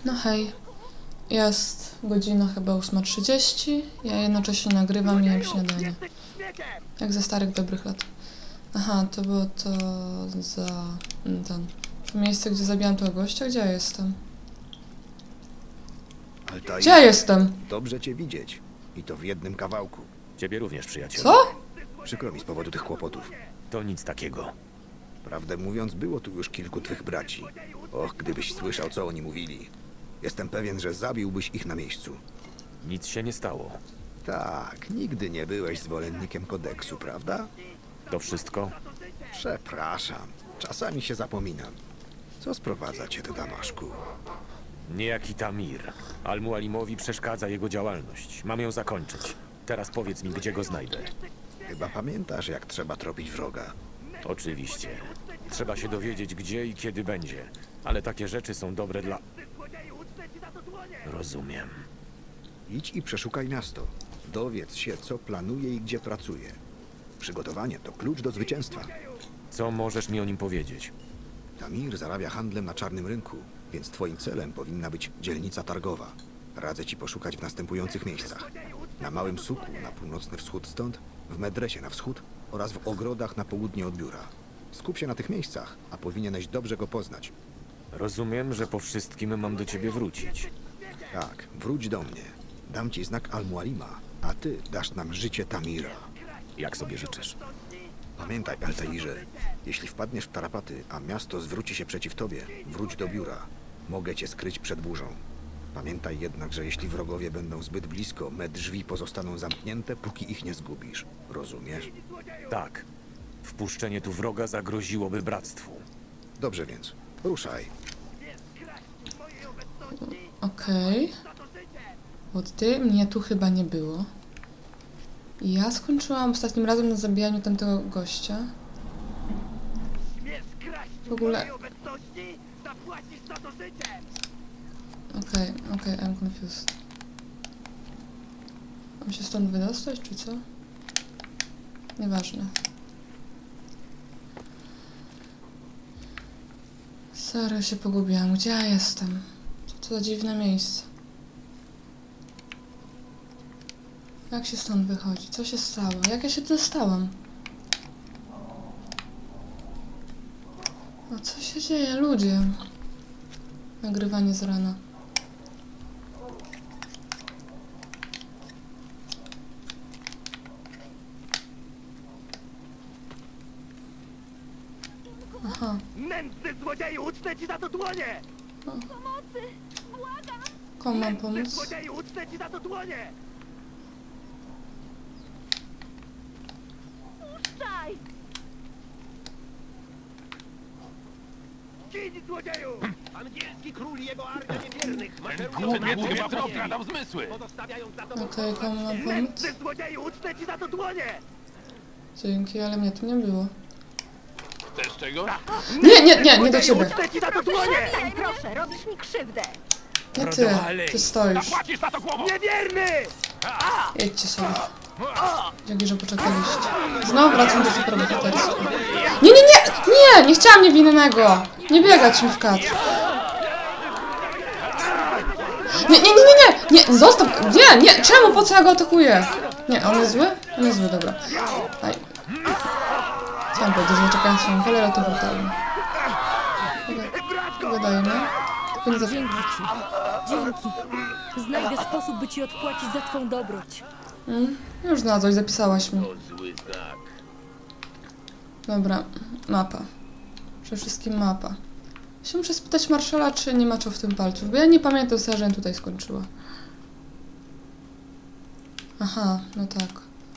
No hej, jest godzina chyba 8:30, ja jednocześnie nagrywam i jem śniadanie. Jak ze starych dobrych lat. Aha, to było to za... to miejsce, gdzie zabijam tego gościa? Gdzie ja jestem? Altair, Gdzie ja jestem? dobrze cię widzieć. I to w jednym kawałku. Ciebie również, przyjacielu. Co? Przykro mi z powodu tych kłopotów. To nic takiego. Prawdę mówiąc, było tu już kilku twych braci. Och, gdybyś słyszał, co oni mówili. Jestem pewien, że zabiłbyś ich na miejscu. Nic się nie stało. Tak, nigdy nie byłeś zwolennikiem kodeksu, prawda? To wszystko? Przepraszam, czasami się zapominam. Co sprowadza cię do Damaszku? Niejaki Tamir. Al-Mualimowi przeszkadza jego działalność. Mam ją zakończyć. Teraz powiedz mi, gdzie go znajdę. Chyba pamiętasz, jak trzeba tropić wroga. Oczywiście. Trzeba się dowiedzieć, gdzie i kiedy będzie. Ale takie rzeczy są dobre dla... Rozumiem. Idź i przeszukaj miasto. Dowiedz się, co planuje i gdzie pracuje. Przygotowanie to klucz do zwycięstwa. Co możesz mi o nim powiedzieć? Tamir zarabia handlem na czarnym rynku, więc twoim celem powinna być dzielnica targowa. Radzę ci poszukać w następujących miejscach. Na Małym Suku na północny wschód stąd, w Medresie na wschód oraz w ogrodach na południe od biura. Skup się na tych miejscach, a powinieneś dobrze go poznać. Rozumiem, że po wszystkim mam do ciebie wrócić. Tak, wróć do mnie. Dam ci znak Al-Mualima, a ty dasz nam życie Tamira. Jak sobie życzysz. Pamiętaj, Altairze, jeśli wpadniesz w tarapaty, a miasto zwróci się przeciw tobie, wróć do biura. Mogę cię skryć przed burzą. Pamiętaj jednak, że jeśli wrogowie będą zbyt blisko, me drzwi pozostaną zamknięte, póki ich nie zgubisz. Rozumiesz? Tak. Wpuszczenie tu wroga zagroziłoby bractwu. Dobrze więc, ruszaj. Okej. Od ty mnie tu chyba nie było. I ja skończyłam ostatnim razem na zabijaniu tamtego gościa. W ogóle... Okej, I'm confused. Mam się stąd wydostać, czy co? Nieważne. Serio się pogubiłam. Gdzie ja jestem? Co to za dziwne miejsce? Jak się stąd wychodzi? Co się stało? Jak ja się tu dostałam? No co się dzieje, ludzie? Nagrywanie z rana. Aha. Nędzny złodzieju, ucnę ci za to dłonie! Pomocy! Błagam! Komu mam Nędzny pomóc? złodzieju, ucnę ci za to dłonie! Puszczaj! Gin, złodzieju! Angielski król i jego armia niewiernych Głupiec chyba okradał zmysły. pozostawiając za tobą Okej, komu mam pomóc? Nędzny złodzieju, ucnę ci za to dłonie! Dzięki, ale mnie tu nie było. Chcesz czego? Nie do ciebie. Ucnę ci za to dłonie! Przestań, proszę, robisz mi krzywdę! Nie ty stoisz. Zapłacisz za to głową! Niewierny! Jedźcie sobie. Dzięki, że poczekaliście. Znowu wracam do superbohaterstwa. Nie chciałam niewinnego. Nie biegać mi w kat. Nie, zostaw. Nie, czemu, po co ja go atakuję? Nie, on jest zły? On jest zły, dobra. Aj. Chciałam powiedzieć, że czekam swoją kolej, ale to brutalne. Wydaje mi. Tylko nie za... Dzięki ci. Dzięki. Znajdę sposób, by ci odpłacić za twą dobroć. Już znalazłeś, zapisałaś mi. Dobra, mapa. Przede wszystkim mapa. Się muszę spytać marszala, czy nie maczał w tym palców, bo ja nie pamiętam, że tutaj skończyła. Aha, no tak.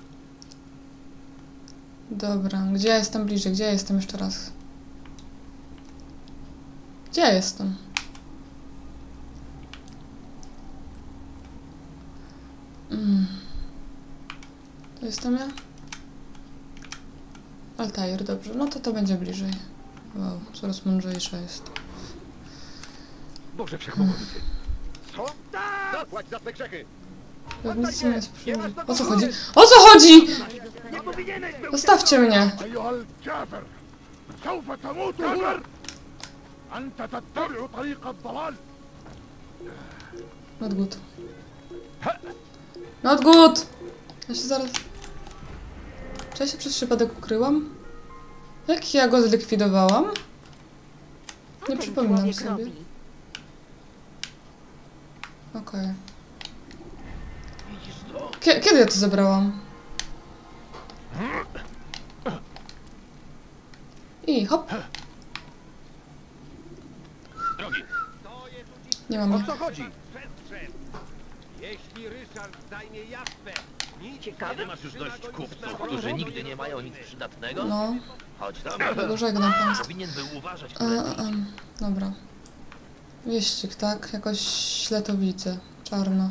Dobra, gdzie ja jestem bliżej? Gdzie ja jestem jeszcze raz? Gdzie ja jestem? To jestem ja? Altair, dobrze. No to będzie bliżej. Wow, coraz mądrzejsza jest. Boże Wszechmogący. Co? Zapłać za twe grzechy! Pewnicy mnie sprzyjali. O co chodzi? O co chodzi?! Nie powinieneś był... Zostawcie mnie! أيها الكافر سوف تموت أنت تتبع طريق الضلال Not good. Not good! Ja się zaraz... Czy ja się przez przypadek ukryłam? Jak ja go zlikwidowałam? Co Nie ten przypominam człowiek sobie. robi? Okej. Kiedy ja to zebrałam? I hop! Drogi, Nie mam. O co chodzi? Jeśli Ryszard zajmie jaspę, Ciekawe, masz już dość kupców, którzy nigdy nie mają nic przydatnego? No, Chodź tam. tego żegnam państwa. Powinien był uważać, A, który... dobra. Wieścig, tak? Jakoś źle to widzę. Czarno.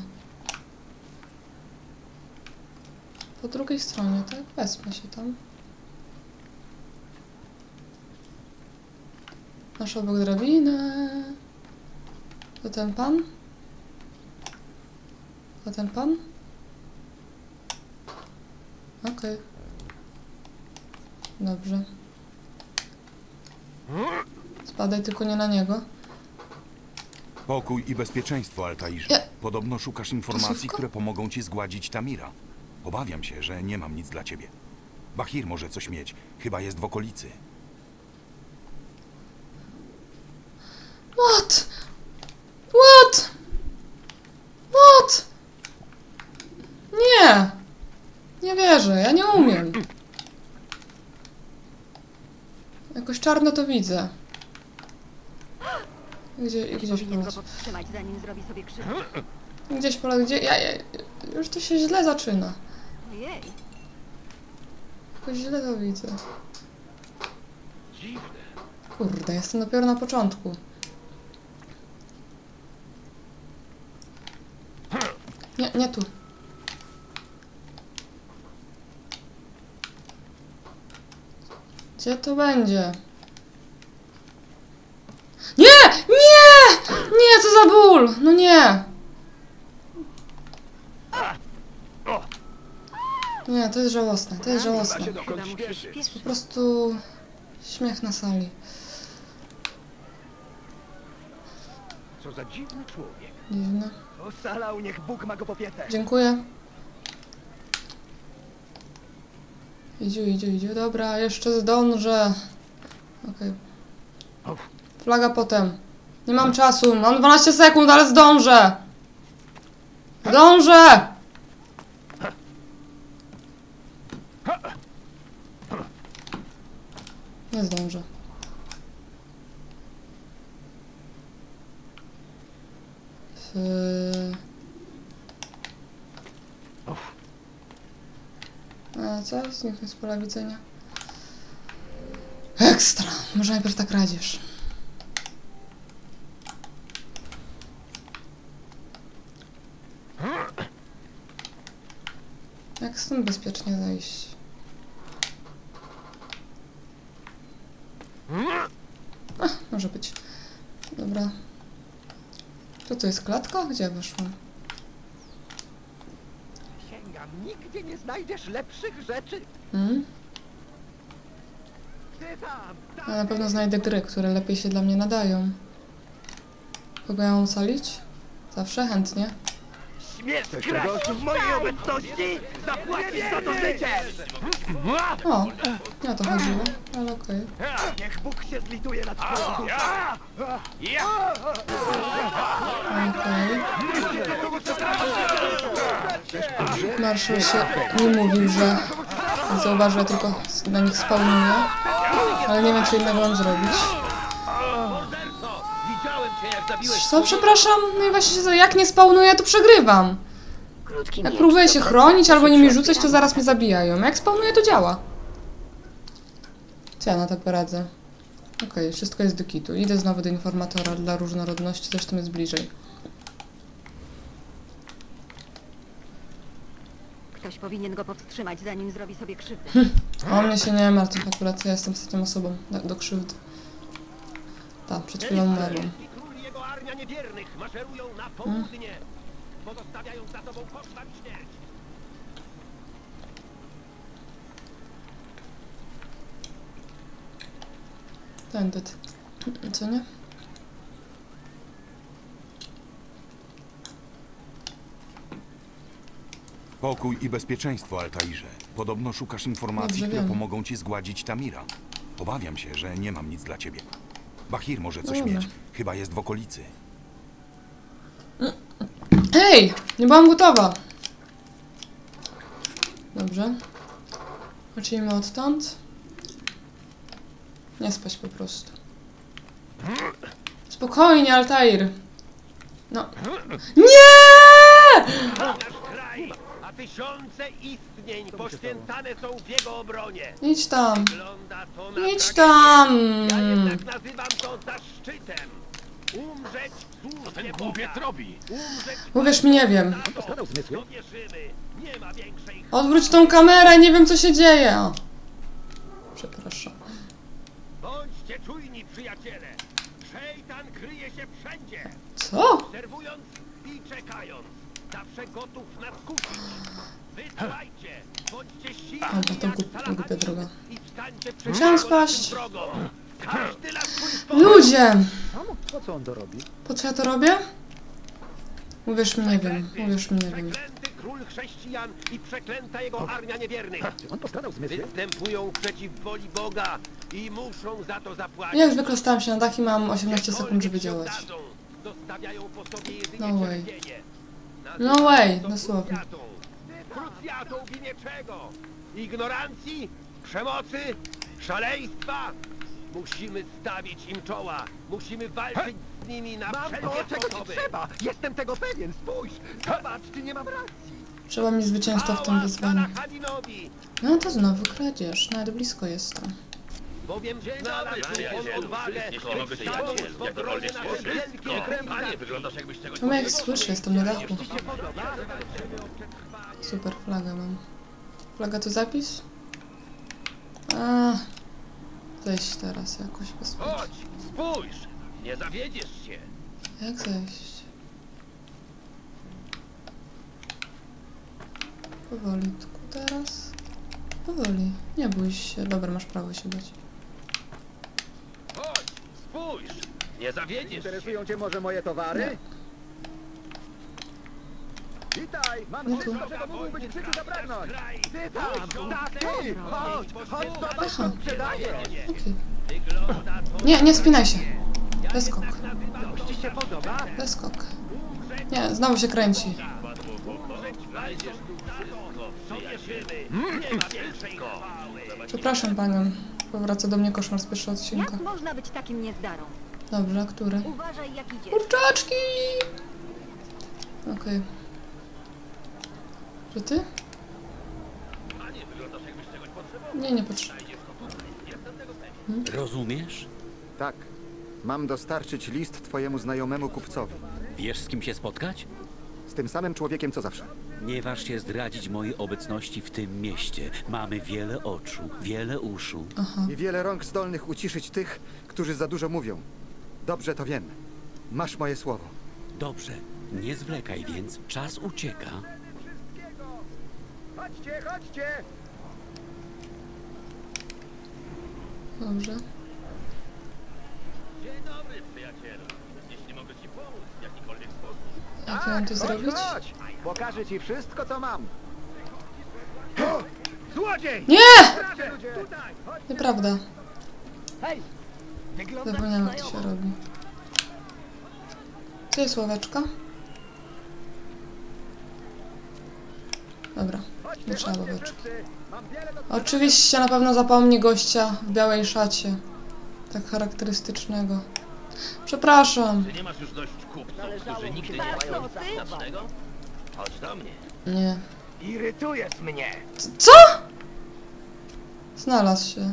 Po drugiej stronie, tak? Wezmę się tam. Masz obok drabinę. To ten pan? To ten pan? Okej. Dobrze. Spadaj tylko nie na niego. Pokój i bezpieczeństwo, Altairze. Ja- Podobno szukasz informacji, Słówko? które pomogą ci zgładzić Tamira. Obawiam się, że nie mam nic dla ciebie. Bahir może coś mieć. Chyba jest w okolicy. What? What? What? Nie! Nie wierzę, ja nie umiem. Jakoś czarno to widzę. Gdzieś Powinien go polec. powstrzymać, zanim zrobi sobie krzywdę. Gdzieś polec, gdzie... Już to się źle zaczyna. Ojej, Jakoś źle to widzę. Kurde, jestem dopiero na początku. Nie tu. Gdzie to będzie? Nie! Nie! Nie, co za ból! No nie! Nie, to jest żałosne, to jest żałosne. chyba mu się śpieszy. Po prostu śmiech na sali. co za dziwny człowiek. Dziwne. Oszalał, niech Bóg ma go po pietę. Dziękuję. Idzie. Dobra, jeszcze zdążę. Okej. Flaga potem. Nie mam czasu. Mam 12 sekund, ale zdążę. Zdążę! Nie zdążę. A co? Zniknąć z pola widzenia. Ekstra! Może najpierw ta kradzież. Jak stąd bezpiecznie zejść? Może być. Dobra. Co to jest klatka? Gdzie weszłam? Sięgam, nigdzie nie znajdziesz lepszych rzeczy. Ty tam, Ja na pewno znajdę gry, które lepiej się dla mnie nadają. Kogo ja mam ocalić? Zawsze chętnie. Śmiesz kraść w mojej obecności? Zapłacisz za to życie! O, nie o to chodziło, ale okej. Niech Bóg się zlituje nad twoją duszą. Okej. Marszał się nie mówił, że zauważył, ja tylko na nich spawnuję. Ale nie wiem, co innego mam zrobić. Widziałem cię, jak zabiłeś... Co, przepraszam? No i właśnie, jak nie spawnuję, to przegrywam. Jak próbuję się chronić albo nimi rzucać, to zaraz mnie zabijają. Jak spawnuję, to działa. Co ja na to poradzę? Okej, wszystko jest do kitu. Idę znowu do informatora dla różnorodności, zresztą jest bliżej. Ktoś powinien go powstrzymać, zanim zrobi sobie krzywdę. O mnie się nie martw, akurat ja jestem ostatnią osobą do krzywdy. Tak, przed chwilą umarłam. I król i jego armia niewiernych maszerują na południe, pozostawiając za sobą koszmar i śmierć. Tędy. Co nie? Pokój i bezpieczeństwo, Altairze. Podobno szukasz informacji, Dobrze, które wiem. pomogą ci zgładzić Tamira. Obawiam się, że nie mam nic dla ciebie. Bahir może coś Dobra. mieć. Chyba jest w okolicy. Hej! Nie byłam gotowa! Dobrze. Zacznijmy odtąd. Nie spać po prostu. Spokojnie, Altair! No. Nie! Nasz kraj, a tysiące istnień poświęcane są w jego obronie. Idź tam. Wygląda to na Idź tragedię. tam. Ja jednak nazywam to zaszczytem. Umrzeć w służbie Ten Boga. głupiec robi. Umrzeć Uwierz mi, nie wiem. za to, co wierzymy. Nie ma większej Odwróć tą kamerę, nie wiem co się dzieje. O. Przepraszam. Bądźcie czujni, przyjaciele! Szejtan kryje się wszędzie! Co? Obserwując i czekając, zawsze gotów nas kusić. Wytrwajcie! Bądźcie silni Dobra, to jak głupia Salahadin droga. i stańcie przeciwko Musiałam naszym spaść. wrogom. Każdy na swój sposób. Ludzie! Po co on to robi? Po co ja to robię? Uwierz mi, nie wiem. Uwierz mi, nie wiem. Przeklęty król chrześcijan i przeklęta jego armia niewiernych. On poskładał zmysły? Występują przeciw woli Boga i muszą za to zapłacić. Ja już wyklostałam się na dach i mam 18 sekund, żeby działać. Zostawiają po sobie jedynie No way. cierpienie. No way, To dosłownie. krucjatą w imię czego? Ignorancji? Przemocy? Szaleństwa? Musimy stawić im czoła. Musimy walczyć z nimi na wszelkie sposoby. Jestem tego pewien, spójrz! Zobacz, czy nie mam racji! Trzeba mi zwycięstwo w tym wyzwaniu. Salahadinowi, No to znowu kradzież, nawet blisko jestem. bowiem znalazł on odwagę, Jeśli mogę cię stanął jakiś w w obronie jakikolwiek naszej sposób. wielkiej No, panie, cywilizacji. wyglądasz jakbyś czegoś Czemu jak słyszę, jestem na dachu. Super, flagę mam. Flaga to zapis? A, zejść teraz jakoś bezpiecznie. Chodź, spójrz, nie zawiedziesz się. Jak zejść? Powolutku teraz. Powoli. Nie bój się. Dobra, masz prawo się bać. Chodź, spójrz, nie zawiedziesz się. Interesują cię może moje towary? Witaj! Mam Nie tu. wszystko, czego mógłbyś w życiu zapragnąć! Kraj, Ty tam! Tak, ty! Chodź! Chodź, zobacz, Aha. co sprzedaję! Okej. wygląda to Nie, nie spinaj się. Bez skok. Coś ci się podoba? Bez skok. Nie, znowu się kręci. znajdziesz tu wszystko, co wierzymy. Nie ma większej chwały. Przepraszam panią. Powraca do mnie koszmar z pierwszego odcinka. Jak można być takim niezdarą? Dobrze, a który? Uważaj, jak idziesz. Kurczaczki! Okej. Czy ty? Panie, wyglądasz jakbyś czegoś potrzebował. Nie, nie potrzebuję. Rozumiesz? Tak. Mam dostarczyć list twojemu znajomemu kupcowi. Wiesz, z kim się spotkać? Z tym samym człowiekiem, co zawsze. Nie waż się zdradzić mojej obecności w tym mieście. Mamy wiele oczu, wiele uszu. Aha. I wiele rąk zdolnych uciszyć tych, którzy za dużo mówią. Dobrze to wiem. Masz moje słowo. Dobrze, nie zwlekaj więc, czas ucieka. Chodźcie, chodźcie! Dobrze. Dzień dobry, przyjacielu. Jeśli mogę ci pomóc w jakikolwiek sposób. Jak ja mam to chodź, zrobić? chodź! Pokażę ci wszystko, co mam. Złodziej! Nie! Chodźcie, ludzie! Tutaj! Nieprawda. Hej! Zapomniałam, jak to się robi. Gdzie jest ławeczka? Dobra, nie trzeba ławeczki. wszyscy! Mam wiele do Oczywiście na pewno zapomni gościa w białej szacie. Tak charakterystycznego. Przepraszam. Czy nie masz już dość kupców, którzy nigdy nie mają nic znacznego? Chodź do mnie. Nie. Irytujesz mnie! Co? Znalazł się.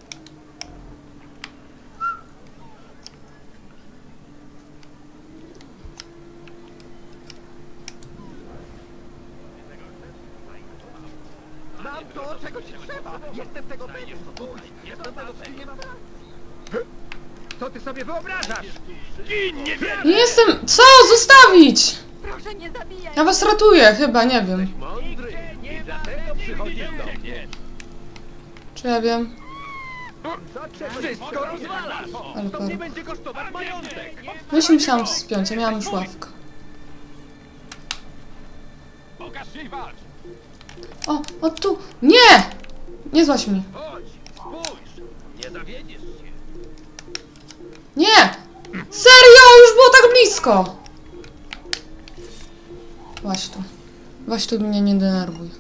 Mam to, czego ci trzeba! Jestem tego pewien! Spójrz! Jestem tego nie mam racji! Co ty sobie wyobrażasz? Nie jestem... Co? Zostawić! Proszę, nie zabijaj! Ja was ratuję, chyba, nie wiem. Mądry i dlatego przychodzisz do mnie. Czy ja wiem? Wszystko rozwalasz! Ale To mnie per... będzie kosztować majątek. No się musiałam wspiąć, ja miałam już ławkę. Pokaż się i walcz! O tu! Nie! Nie złaś mi. Chodź, spójrz! Nie zawiedziesz się. Nie! Serio! Już było tak blisko! Właśnie tu. Właśnie tu mnie nie denerwuj.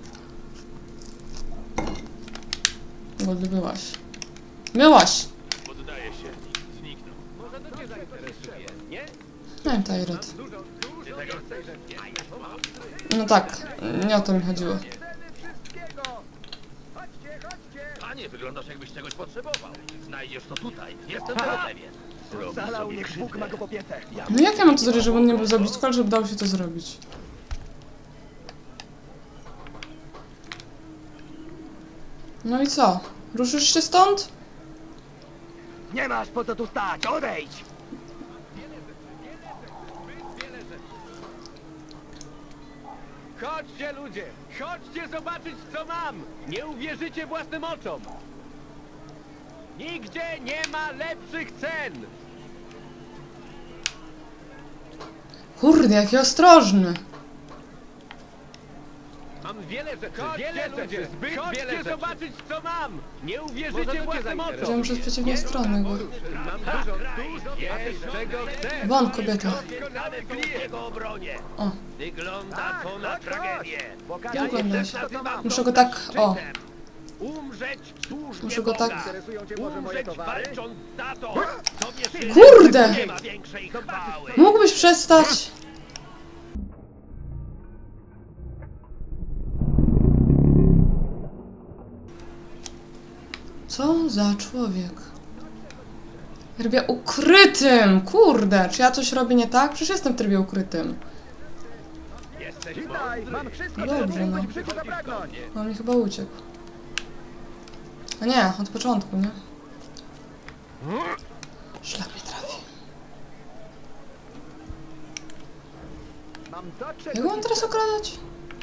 Bo ty byłaś. Byłaś! Poddaję się. Zniknął. Może to cię zainteresuje, nie? Miałem Tajret. Ty tego chcesz? No tak, nie o to mi chodziło. Wszystkiego! Chodźcie, chodźcie! Panie, wyglądasz jakbyś czegoś potrzebował. Znajdziesz to tutaj. Jestem tego pewien. Zrobisz Zalał, sobie niech Bóg krzywdę. ma go popietę. No jak ja mam to zrobić, żeby on nie był za blisko, ale żeby dało się to zrobić? No i co? Ruszysz się stąd? Nie masz po co tu stać, odejdź! Chodźcie ludzie! Chodźcie zobaczyć co mam! Nie uwierzycie własnym oczom! Nigdzie nie ma lepszych cen! Kurde, jaki ostrożny. Mam wiele rzeczy, zbyt wiele rzeczy. Zobaczyć co mam! Nie uwierzycie własnym oczom! Wziąłem przez przeciwną stronę go. Mam dużo jest czego chcę! Won, kobieta. Doskonale są w jego obronie! O, Wygląda to na tragedię! nie wygląda się. Muszę go tak, o. Umrzeć w służbie Muszę go Boga. tak... Interesują cię może moje Umrzeć towary? walcząc za to, co wiesz, Kurde! nie ma większej chwały. Mógłbyś przestać? Co za człowiek? Trybie ukrytym! Kurde, czy ja coś robię nie tak? Przecież jestem w trybie ukrytym. Jesteś Witaj, mądry. mam wszystko, Dobrze, czego no. mógłbyś w życiu zapragnąć. On mi chyba uciekł. A nie, od początku, nie? Szlak mnie trafi. Mam to, czego Jak mam teraz okradać?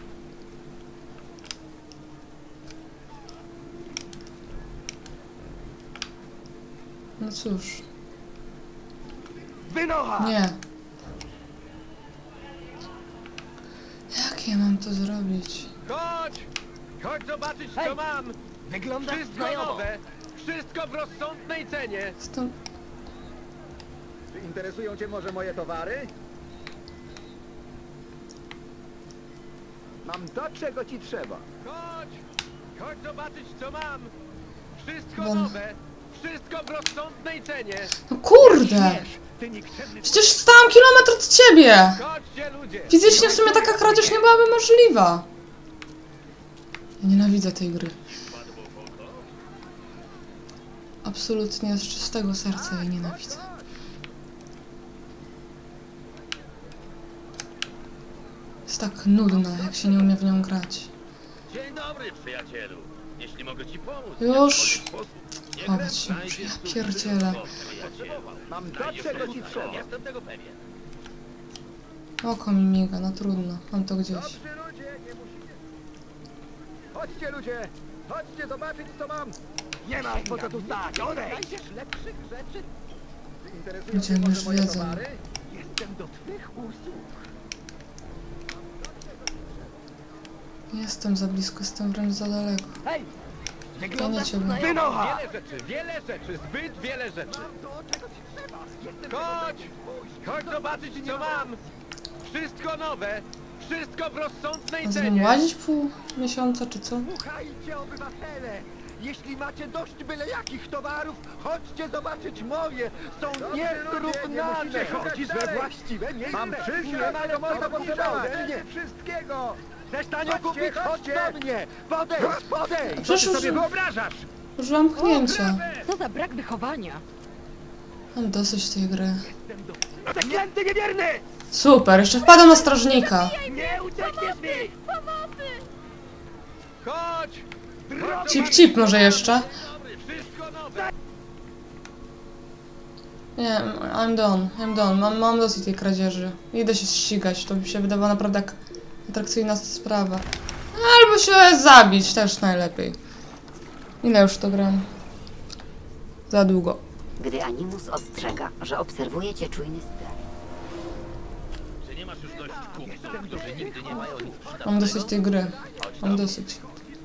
No cóż, wynocha! nie. Jak ja mam to zrobić? Chodź! Chodź zobaczyć co mam! Wygląda Wszystko znajomo. nowe! Wszystko w rozsądnej cenie! Stąd... Czy interesują cię może moje towary? Mam to, czego ci trzeba. Chodź! Chodź zobaczyć co mam! Wszystko Won. nowe! Wszystko w rozsądnej cenie! No kurde! Ty nikczemny... Przecież stałam kilometr od ciebie! Chodźcie ludzie! Fizycznie w sumie taka kradzież nie byłaby możliwa. Ja nienawidzę tej gry. Absolutnie z czystego serca jej nienawidzę. Jest tak nudna, jak się nie umie w nią grać. Dzień dobry, przyjacielu. Jeśli mogę ci pomóc w Już. jakikolwiek sposób, nie Chować się, znajdziesz ja tu pierdzielę. wszystko, przyjacielu. Mam to, Znajdziesz czego to ci tutaj, trzeba. Jestem tego pewien. Oko mi miga, no trudno. Mam to gdzieś. Dobrzy ludzie, nie musicie... Chodźcie ludzie! Chodźcie zobaczyć, co mam! Nie masz po co tu stać, odejdź! Znajdziesz lepszych rzeczy? Czy interesują cię Idziemy może już moje wiedzą. towary? Jestem do twych usług. Nie jestem za blisko, jestem wręcz za daleko. Hej! To nie Wyglądasz ciebie. wynocha! Wiele rzeczy, zbyt wiele rzeczy! Mam to, czego ci trzeba! Jestem Chodź! tego Chodź zobaczyć co mam! Wszystko nowe! Wszystko w rozsądnej A z nim cenie! łazić pół miesiąca, czy co? Słuchajcie, obywatele! Jeśli macie dość byle jakich towarów, chodźcie zobaczyć moje! Są niezrównane! Chodzisz we właściwe miejsce! Mam wszystko, czego można potrzebować! Nie wszystkiego! Chcesz tanio kupić? Chodź do mnie! Podejdź, podejdź! Przecież Co ty już sobie wyobrażasz? użyłam pchnięcia. Co za brak wychowania. Mam dosyć tej gry. Zaklęty niewierny! Super, jeszcze wpadam na strażnika. Nie uciekniesz mi! Chodź! Cip, cip może jeszcze? Wszystko nowe! Nie, I'm done. Mam dosyć tej kradzieży. Idę się ścigać, to mi się wydawała naprawdę jak atrakcyjna sprawa. Albo się zabić, też najlepiej. Ile już to gram? Za długo. Gdy Animus ostrzega, że obserwuje cię czujny strach. masz już dość kupców, którzy nigdy nie mają nic przydatnego? Mam dosyć tej gry. Mam dosyć.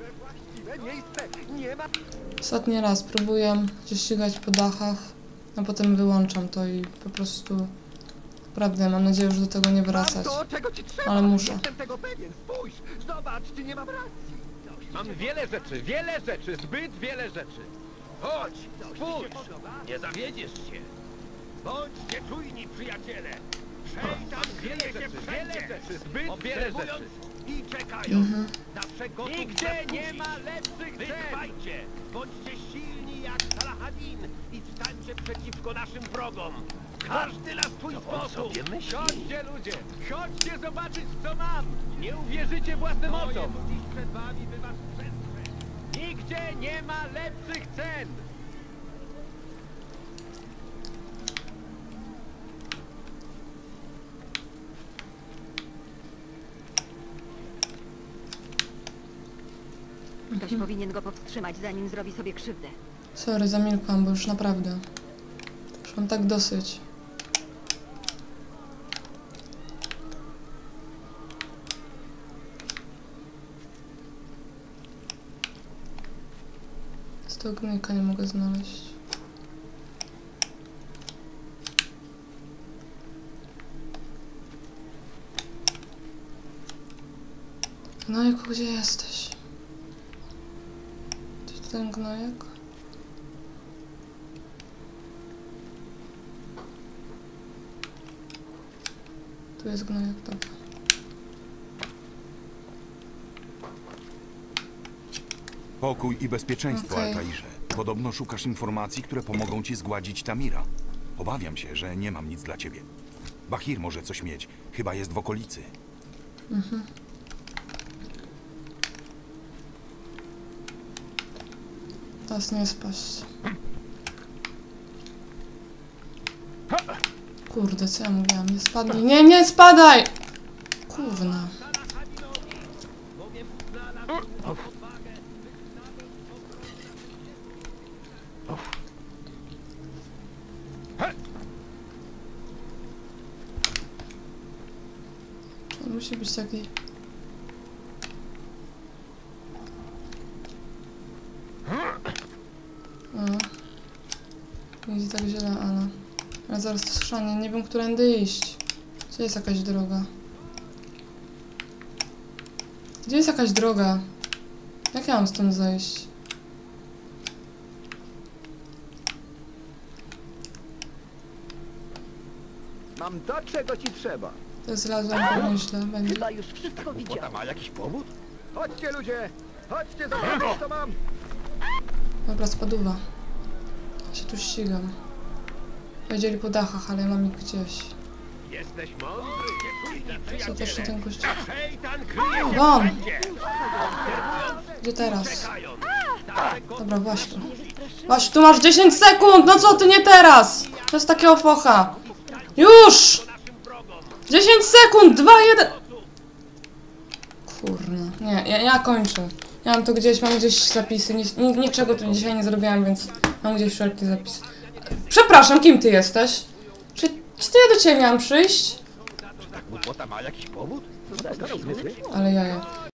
Ostatni raz próbuję się ścigać po dachach, a potem wyłączam to i po prostu... Naprawdę, mam nadzieję, że do tego nie wracać. Ale muszę. Jestem tego pewien, spójrz! Zobacz, czy nie mam racji! Mam wiele rzeczy, zbyt wiele rzeczy. Chodź, spójrz! Nie zawiedziesz się. Bądźcie czujni, przyjaciele! Szejtan wiele rzeczy, zbyt wiele rzeczy. I czekają na przegotów. Nigdzie nie ma lepszych Wytrwajcie! Bądźcie silni jak Salahadin i stańcie przeciwko naszym wrogom. Każdy na swój sposób. Chodźcie ludzie, chodźcie zobaczyć co mam. Nie uwierzycie własnym oczom. Przed wami by was przestrzec. Nigdzie nie ma lepszych cen. Ktoś powinien go powstrzymać, zanim zrobi sobie krzywdę. Sorry, zamilkłam, bo już naprawdę. Już mam tak dosyć. Z tego gnojka nie mogę znaleźć. Gnojku, gdzie jesteś? Czy ten gnojek? Tu jest gnojek, dobra. Pokój i bezpieczeństwo, Okej. Altairze. Podobno szukasz informacji, które pomogą ci zgładzić Tamira. Obawiam się, że nie mam nic dla ciebie. Bahir może coś mieć. Chyba jest w okolicy. Teraz nie spaść. Kurde, co ja mówiłam? Nie spadnij. Nie, nie spadaj! Kurna. To musi być taki... Nie idzie tak źle, ale zaraz to schrzanie. Nie wiem, którędy iść. Gdzie jest jakaś droga? Gdzie jest jakaś droga? Jak ja mam stąd zejść? Mam to, czego ci trzeba. To zlazłam pewnie źle. Będzie. Chyba już wszystko widział. Ma jakiś powód? Chodźcie ludzie! Chodźcie, zobaczcie co mam! Dobra, spaduwa. Ja się tu ścigam. Powiedzieli po dachach, ale ja mam ich gdzieś. Jesteś mądry, nieczujny, Co też się ten kościół... Szejtan kryje się Won! wszędzie. Gdzie teraz? Czekają. Dobra, właśnie. Właśnie, tu masz 10 sekund! No co ty, nie teraz! To jest takie ofocha. Już! 10 sekund! 2, 1... Kurna. Nie, ja kończę. Ja mam to gdzieś, mam gdzieś zapisy. Niczego tu dzisiaj nie zrobiłam, więc mam gdzieś wszelkie zapisy. Przepraszam, kim ty jesteś? Czy to ja do ciebie miałam przyjść? Głupota ma jakiś powód? Ale jaja.